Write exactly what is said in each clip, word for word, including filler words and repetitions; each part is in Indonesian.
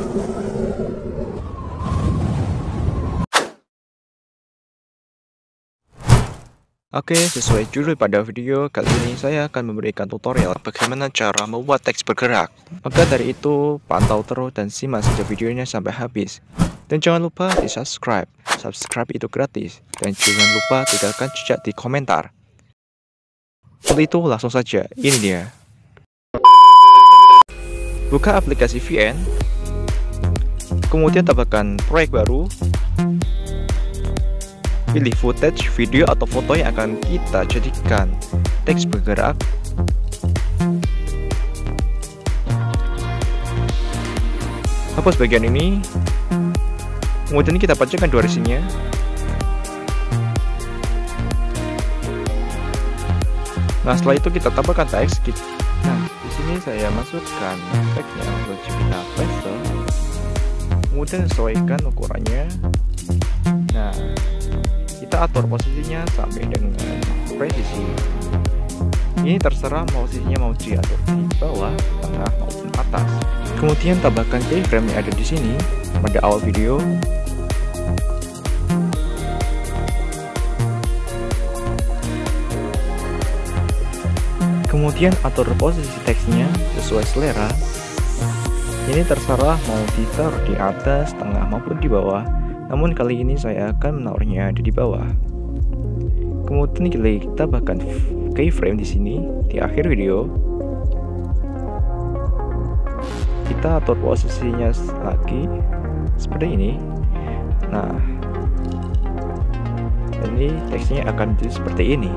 Oke, sesuai judul pada video kali ini saya akan memberikan tutorial bagaimana cara membuat teks bergerak. Maka dari itu, pantau terus dan simak saja videonya sampai habis. Dan jangan lupa di subscribe, subscribe itu gratis. Dan jangan lupa tinggalkan jejak di komentar. Untuk itu langsung saja, ini dia. Buka aplikasi V N, kemudian tambahkan proyek baru. Pilih footage, video atau foto yang akan kita jadikan teks bergerak. Hapus bagian ini. Kemudian kita panjangkan durasinya. Nah, setelah itu kita tambahkan teks. Nah, di sini saya masukkan teksnya untuk kita paste. Kemudian sesuaikan ukurannya. Nah, kita atur posisinya sampai dengan presisi. Ini terserah posisinya mau diatur di bawah, tengah maupun atas. Kemudian tambahkan keyframe yang ada di sini pada awal video. Kemudian atur posisi teksnya sesuai selera. Ini terserah mau ditaruh di atas, tengah maupun di bawah. Namun kali ini saya akan menaruhnya ada di bawah. Kemudian kita tambahkan keyframe di sini di akhir video. Kita atur posisinya lagi seperti ini. Nah, ini teksnya akan jadi seperti ini.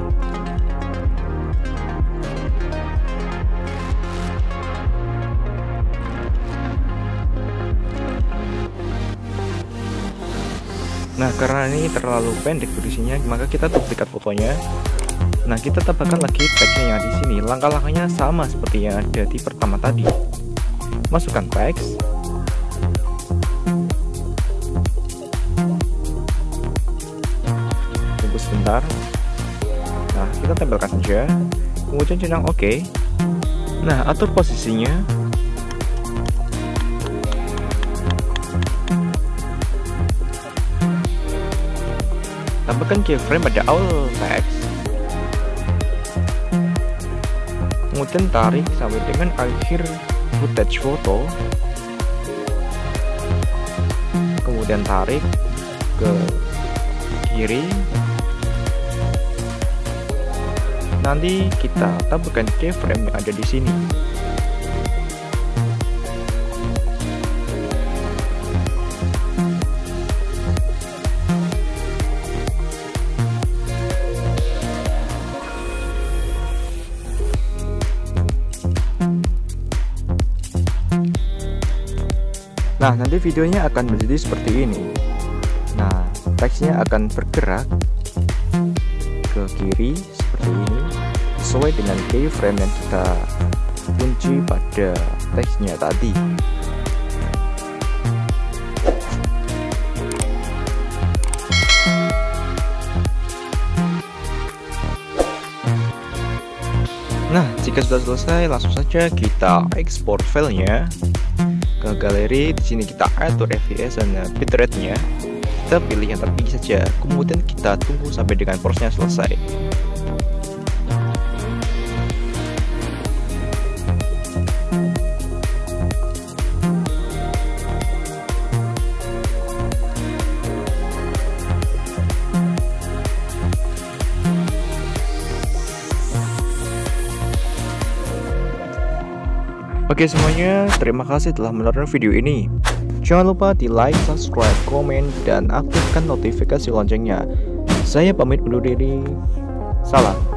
Nah, karena ini terlalu pendek durasinya, maka kita duplikat fotonya. Nah, kita tambahkan lagi teksnya yang di sini. Langkah-langkahnya sama seperti yang ada di pertama tadi. Masukkan teks. Tunggu sebentar. Nah, kita tempelkan saja. Kemudian centang OK. Nah, atur posisinya. Tambahkan keyframe pada awal teks. Kemudian tarik sampai dengan akhir footage foto. Kemudian tarik ke kiri. Nanti kita tambahkan keyframe yang ada di sini. Nah, nanti videonya akan menjadi seperti ini. Nah, teksnya akan bergerak ke kiri seperti ini, sesuai dengan keyframe yang kita kunci pada teksnya tadi. Nah, jika sudah selesai, langsung saja kita ekspor filenya ke galeri. Di sini kita atur F P S dan bitrate-nya. Kita pilih yang tertinggi saja. Kemudian kita tunggu sampai dengan prosesnya selesai. Oke semuanya, terima kasih telah menonton video ini. Jangan lupa di like, subscribe, komen, dan aktifkan notifikasi loncengnya. Saya pamit undur diri. Salam.